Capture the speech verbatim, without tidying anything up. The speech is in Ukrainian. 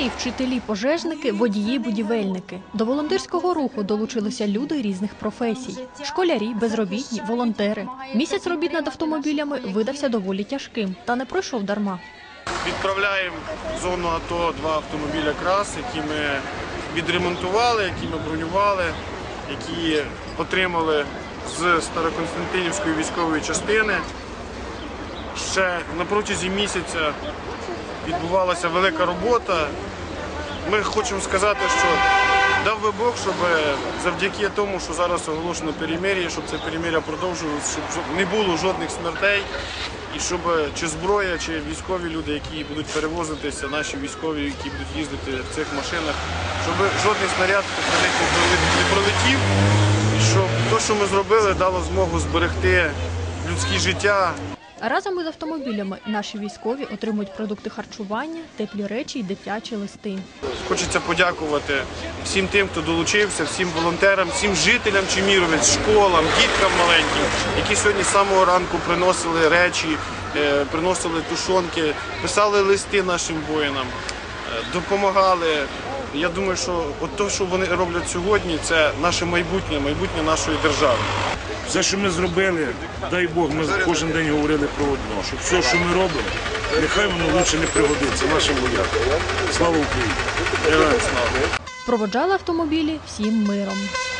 Лікарі, вчителі, пожежники, водії, будівельники. До волонтерського руху долучилися люди різних професій. Школярі, безробітні, волонтери. Місяць робіт над автомобілями видався доволі тяжким, та не пройшов дарма. Відправляємо в зону АТО два автомобіля «Крас», які ми відремонтували, які ми бронювали, які отримали з Староконстантинівської військової частини. Ще на протязі місяця відбувалася велика робота. Ми хочемо сказати, що дав би Бог, щоб завдяки тому, що зараз оголошено перемир'я, щоб це перемир'я продовжувалося, щоб не було жодних смертей, і щоб чи зброя, чи військові люди, які будуть перевозитися, наші військові, які будуть їздити в цих машинах, щоб жодний снаряд по них не пролетів, і щоб те, що ми зробили, дало змогу зберегти людське життя. Разом із автомобілями наші військові отримують продукти харчування, теплі речі і дитячі листи. Хочеться подякувати всім тим, хто долучився, всім волонтерам, всім жителям Чеміровець, школам, діткам маленьким, які сьогодні з самого ранку приносили речі, приносили тушонки, писали листи нашим воїнам, допомагали. Я думаю, що от те, що вони роблять сьогодні, це наше майбутнє, майбутнє нашої держави. Все, що ми зробили, дай Бог, ми кожен день говорили про одно, що все, що ми робимо, нехай воно лучше не пригодиться нашим воякам. Слава Україні! Героям слава! Проводжали автомобілі всім миром.